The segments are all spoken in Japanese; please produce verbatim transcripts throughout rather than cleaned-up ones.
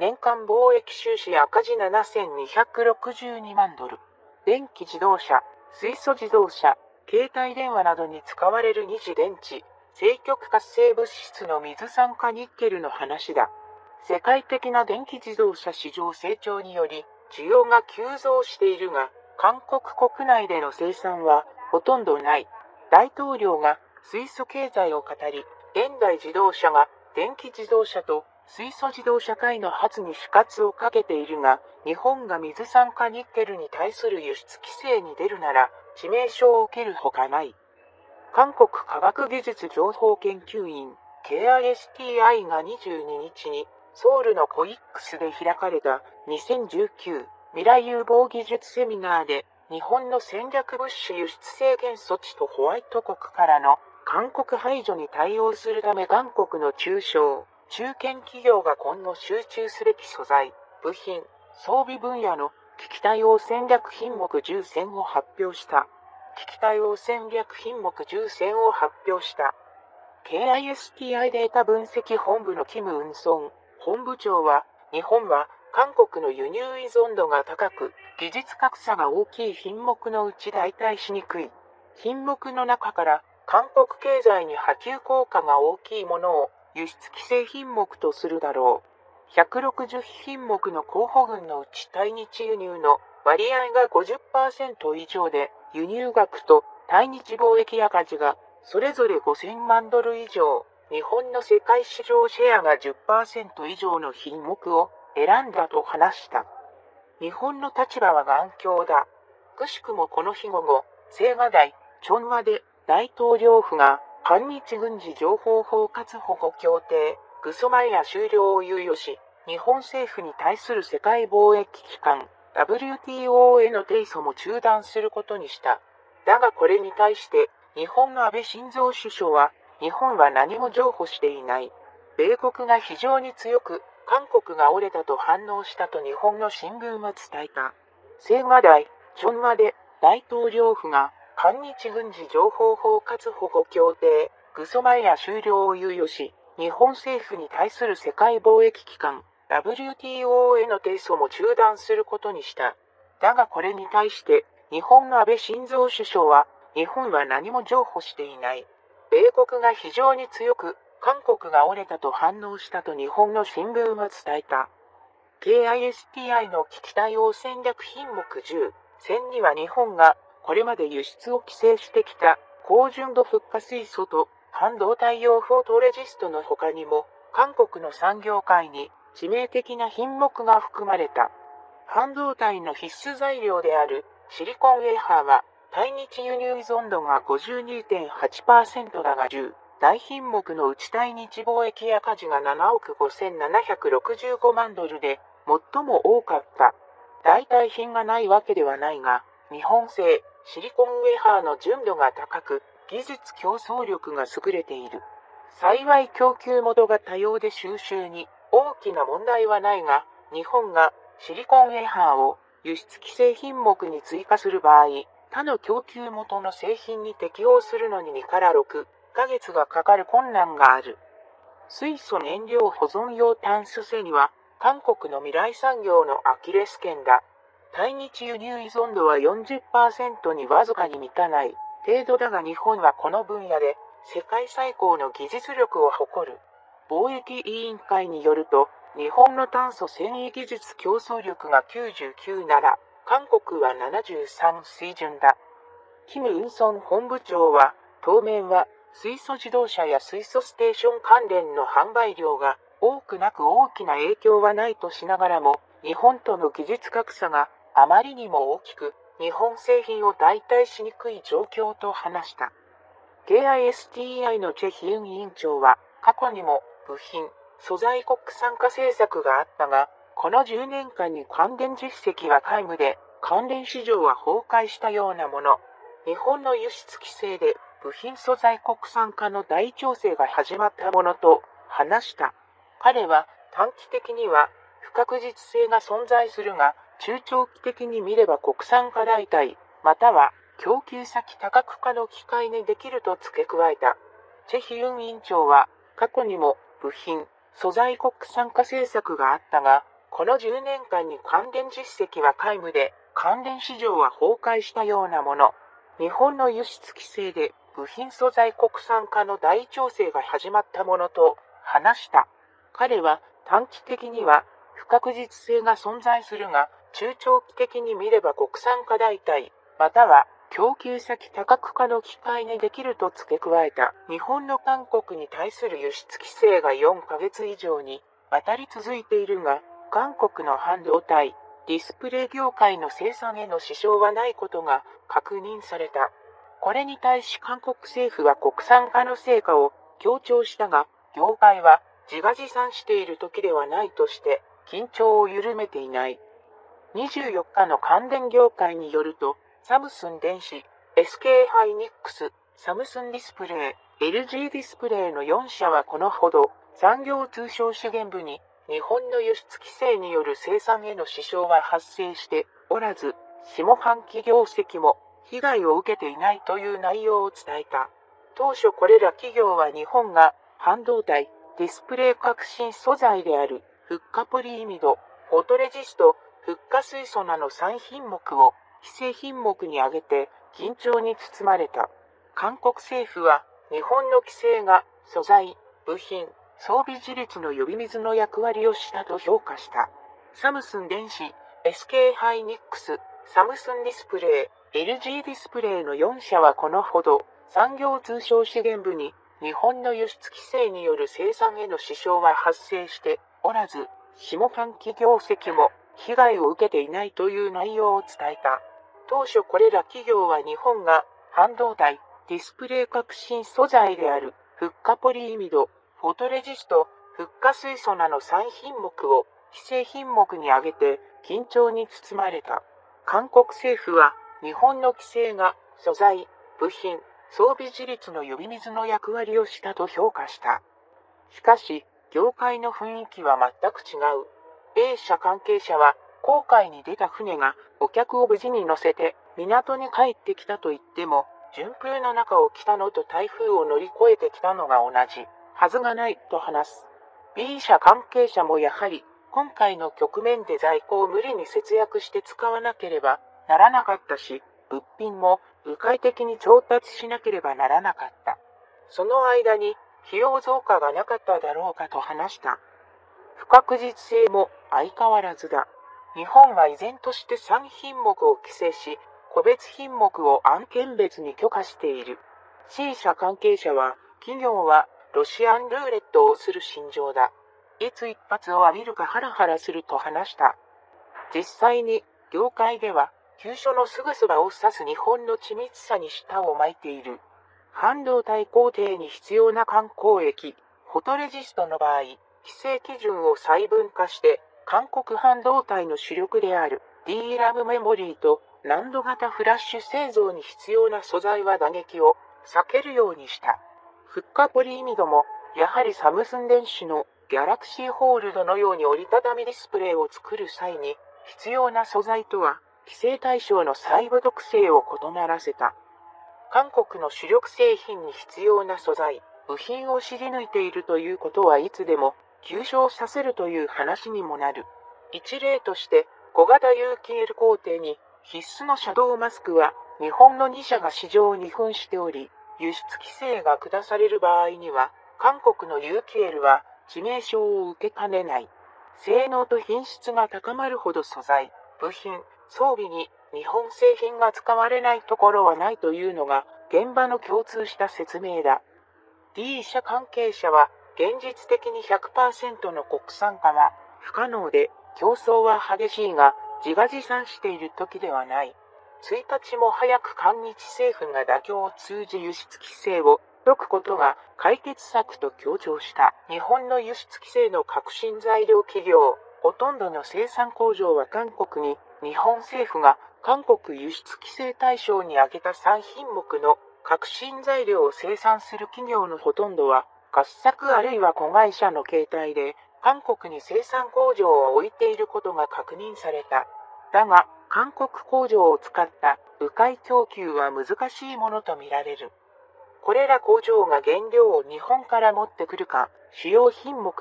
年間貿易収支赤字ななせんにひゃくろくじゅうにまんドル。電気自動車、水素自動車、携帯電話などに使われる二次電池、正極活性物質の水酸化ニッケルの話だ。世界的な電気自動車市場成長により、需要が急増しているが、韓国国内での生産はほとんどない。大統領が水素経済を語り、現代自動車が電気自動車と水素自動車界の発に死活をかけているが、日本が水酸化ニッケルに対する輸出規制に出るなら、致命傷を受けるほかない。韓国科学技術情報研究院 ケーアイエスティーアイ がにじゅうににちにソウルのコイックスで開かれたにせんじゅうきゅう未来有望技術セミナーで、日本の戦略物資輸出制限措置とホワイト国からの韓国排除に対応するため韓国の中小、中堅企業が今後集中すべき素材、部品、装備分野の危機対応戦略品目じゅう選を発表した。危機対応戦略品目じゅう選を発表した。ケーアイエスティーアイ データ分析本部のキム・ウンソン本部長は、日本は韓国の輸入依存度が高く、技術格差が大きい品目のうち代替しにくい品目の中から韓国経済に波及効果が大きいものを輸出規制品目とするだろう。ひゃくろくじゅう品目の候補群のうち対日輸入の割合が ごじゅっパーセント 以上で、輸入額と対日貿易赤字がそれぞれごせんまんドル以上、日本の世界市場シェアが じゅっパーセント 以上の品目を選んだと話した。日本の立場は頑強だ。くしくもこの日午後、青瓦台、チョンワで大統領府が韓日軍事情報包括保護協定、グソマイア終了を猶予し、日本政府に対する世界貿易機関、ダブリューティーオー への提訴も中断することにした。だがこれに対して、日本の安倍晋三首相は、日本は何も譲歩していない。米国が非常に強く、韓国が折れたと反応したと日本の新聞は伝えた。青瓦台、チョンワで大統領府が韓日軍事情報包括保護協定、グソマイア終了を猶予し、日本政府に対する世界貿易機関、ダブリューティーオー への提訴も中断することにした。だがこれに対して、日本の安倍晋三首相は、日本は何も譲歩していない。米国が非常に強く、韓国が折れたと反応したと日本の新聞は伝えた。ケーアイエスティーアイ の危機対応戦略品目じゅう選には日本がこれまで輸出を規制してきた高純度フッ化水素と半導体用フォトレジストの他にも韓国の産業界に致命的な品目が含まれた。半導体の必須材料であるシリコンウェハーは対日輸入依存度が ごじゅうにてんはちパーセント だがじゅう大品目のうち対日貿易赤字がななおくごせんななひゃくろくじゅうごまんドルで最も多かった。代替品がないわけではないが、日本製シリコンウェハーの純度が高く、技術競争力が優れている。幸い供給元が多様で収集に大きな問題はないが、日本がシリコンウェハーを輸出規制品目に追加する場合、他の供給元の製品に適用するのににからろっかげつがかかる困難がある。水素燃料保存用炭素製には、韓国の未来産業のアキレス腱だ。対日輸入依存度は よんじゅっパーセント にわずかに満たない程度だが日本はこの分野で世界最高の技術力を誇る。貿易委員会によると、日本の炭素繊維技術競争力がきゅうじゅうきゅうなら、韓国はななじゅうさん水準だ。キム・ウンソン本部長は、当面は水素自動車や水素ステーション関連の販売量が多くなく大きな影響はないとしながらも、日本との技術格差があまりにも大きく、日本製品を代替しにくい状況と話した。ケーアイエスティーアイ のチェ・ヒユン委員長は、過去にも部品、素材国産化政策があったが、このじゅうねんかんに関連実績は皆無で、関連市場は崩壊したようなもの。日本の輸出規制で部品素材国産化の大調整が始まったものと話した。彼は短期的には不確実性が存在するが、中長期的に見れば国産化代替、または供給先多角化の機会にできると付け加えた。チェ・ヒユン委員長は、過去にも部品、素材国産化政策があったが、 このじゅうねんかんに関連実績は皆無で、関連市場は崩壊したようなもの。日本の輸出規制で部品素材国産化の大調整が始まったものと話した。彼は短期的には不確実性が存在するが、中長期的に見れば国産化代替、または供給先多角化の機会にできると付け加えた。日本の韓国に対する輸出規制がよんかげつ以上にわたり続いているが、韓国の半導体、ディスプレイ業界の生産への支障はないことが確認された。これに対し韓国政府は国産化の成果を強調したが、業界は自画自賛している時ではないとして緊張を緩めていない。にじゅうよっかの関連業界によると、サムスン電子、エスケー ハイニックス、サムスンディスプレイ、エルジー ディスプレイのよんしゃはこのほど産業通商資源部に日本の輸出規制による生産への支障は発生しておらず、下半期業績も被害を受けていないという内容を伝えた。当初これら企業は日本が半導体、ディスプレイ革新素材であるフッ化ポリイミド、フォトレジスト、フッ化水素などさんひんもくを規制品目に挙げて緊張に包まれた。韓国政府は日本の規制が素材、部品、装備自立の呼び水の役割をしたと評価した。サムスン電子、エスケー ハイニックス、サムスンディスプレイ、エルジー ディスプレイのよんしゃはこのほど産業通商資源部に日本の輸出規制による生産への支障は発生しておらず、下半期業績も被害を受けていないという内容を伝えた。当初これら企業は日本が半導体、ディスプレイ革新素材であるフッ化ポリイミド、フォトレジスト、フッ化水素などさんひんもくを規制品目に挙げて緊張に包まれた。韓国政府は日本の規制が素材、部品、装備自立の呼び水の役割をしたと評価した。しかし、業界の雰囲気は全く違う。A 社関係者は、航海に出た船がお客を無事に乗せて港に帰ってきたと言っても、順風の中を来たのと台風を乗り越えてきたのが同じはずがないと話す。B 社関係者もやはり、今回の局面で在庫を無理に節約して使わなければならなかったし、物品も迂回的に調達しなければならなかった。その間に費用増加がなかっただろうかと話した。不確実性も相変わらずだ。日本は依然としてさんひんもくを規制し、個別品目を案件別に許可している。C 社関係者は、企業はロシアンルーレットをする心情だ。いつ一発を浴びるかハラハラすると話した。実際に、業界では、急所のすぐそばを指す日本の緻密さに舌を巻いている。半導体工程に必要な観光液、フォトレジストの場合、規制基準を細分化して、韓国半導体の主力である ディーラム メモリーと難度型フラッシュ製造に必要な素材は打撃を避けるようにした。フッ化ポリイミドも、やはりサムスン電子のギャラクシーホールドのように折りたたみディスプレイを作る際に、必要な素材とは、規制対象の細部特性を異ならせた。韓国の主力製品に必要な素材、部品を知り抜いているということはいつでも、急所させるという話にもなる。一例として、小型有機 L 工程に必須のシャドウマスクは日本のにしゃが市場に扮しており、輸出規制が下される場合には、韓国の有機 L は致命傷を受けかねない。性能と品質が高まるほど素材、部品、装備に日本製品が使われないところはないというのが現場の共通した説明だ。D 社関係者は、現実的に ひゃくパーセント の国産化は不可能で競争は激しいが自画自賛している時ではない。いちにちも早く韓日政府が妥協を通じ輸出規制を解くことが解決策と強調した。日本の輸出規制の革新材料企業、ほとんどの生産工場は韓国に日本政府が韓国輸出規制対象に挙げたさんひんもくの革新材料を生産する企業のほとんどは合作あるいは子会社の形態で韓国に生産工場を置いていることが確認された。だが、韓国工場を使った迂回供給は難しいものとみられる。これら工場が原料を日本から持ってくるか、主要品目は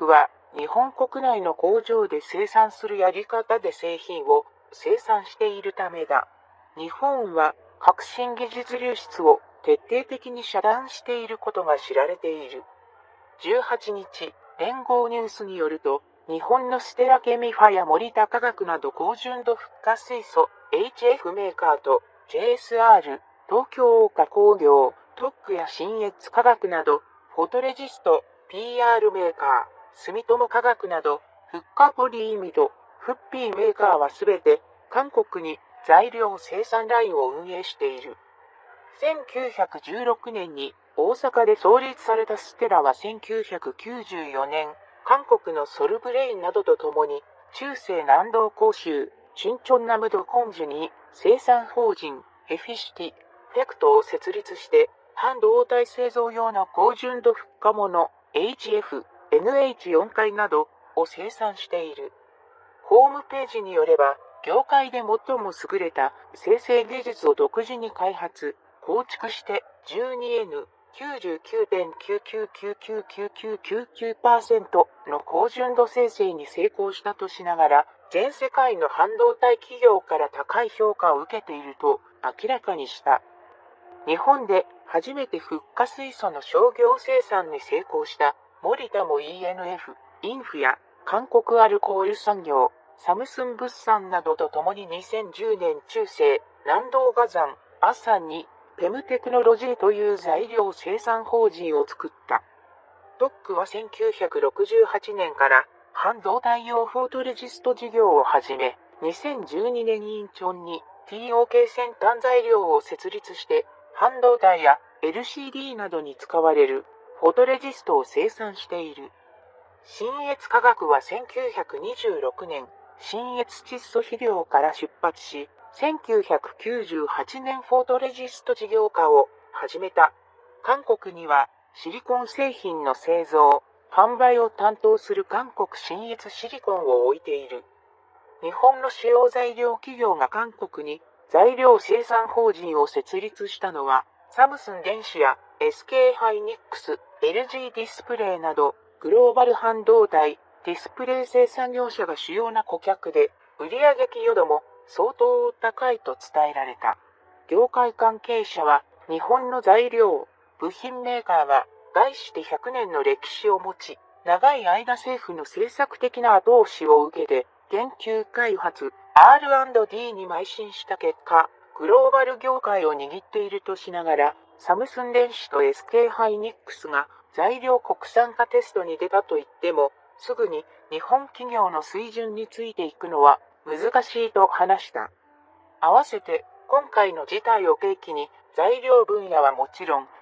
日本国内の工場で生産するやり方で製品を生産しているためだ。日本は革新技術流出を徹底的に遮断していることが知られている。じゅうはちにち、連合ニュースによると、日本のステラケミファや森田化学など高純度フッ化水素 エイチエフ メーカーと ジェイエスアール、東京岡工業、特区や信越化学など、フォトレジスト、ピーアール メーカー、住友化学など、フッ化ポリイミド、フッピーメーカーはすべて韓国に材料生産ラインを運営している。せんきゅうひゃくじゅうろくねんに大阪で創立されたステラはせんきゅうひゃくきゅうじゅうよねん、韓国のソルブレインなどとともに、中世南道広州、チュンチョンナムドコンジュに生産法人、ヘフィシティ、テクトを設立して、半導体製造用の高純度フッ化物、エイチエフ、エヌエイチよん 回などを生産している。ホームページによれば、業界で最も優れた生成技術を独自に開発、構築して じゅうにエヌきゅうじゅうきゅうてんきゅうきゅうきゅうきゅうきゅうきゅうきゅうきゅうパーセント の高純度生成に成功したとしながら、全世界の半導体企業から高い評価を受けていると明らかにした。日本で初めてフッ化水素の商業生産に成功した森田も イーエヌエフ、インフや韓国アルコール産業、サムスン物産などとともににせんじゅうねん中世、南道火山、アサンにペムテクノロジーという材料生産法人を作った。特区はせんきゅうひゃくろくじゅうはちねんから半導体用フォートレジスト事業を始め、にせんじゅうにねんインチョンに ティーオーケー 先端材料を設立して、半導体や エルシーディー などに使われるフォトレジストを生産している。信越化学はせんきゅうひゃくにじゅうろくねん、信越窒素肥料から出発し、せんきゅうひゃくきゅうじゅうはちねんフォトレジスト事業化を始めた。韓国にはシリコン製品の製造、販売を担当する韓国信越シリコンを置いている。日本の主要材料企業が韓国に材料生産法人を設立したのは、サムスン電子や エスケー ハイニックス、エルジー ディスプレイなど、グローバル半導体、ディスプレイ生産業者が主要な顧客で、売上寄与度も相当高いと伝えられた。業界関係者は、日本の材料、部品メーカーは、概してひゃくねんの歴史を持ち、長い間政府の政策的な後押しを受けて、研究開発 アールアンドディー に邁進した結果、グローバル業界を握っているとしながら、サムスン電子と エスケー ハイニックスが材料国産化テストに出たと言っても、すぐに日本企業の水準についていくのは難しいと話した。合わせて、今回の事態を契機に、材料分野はもちろん、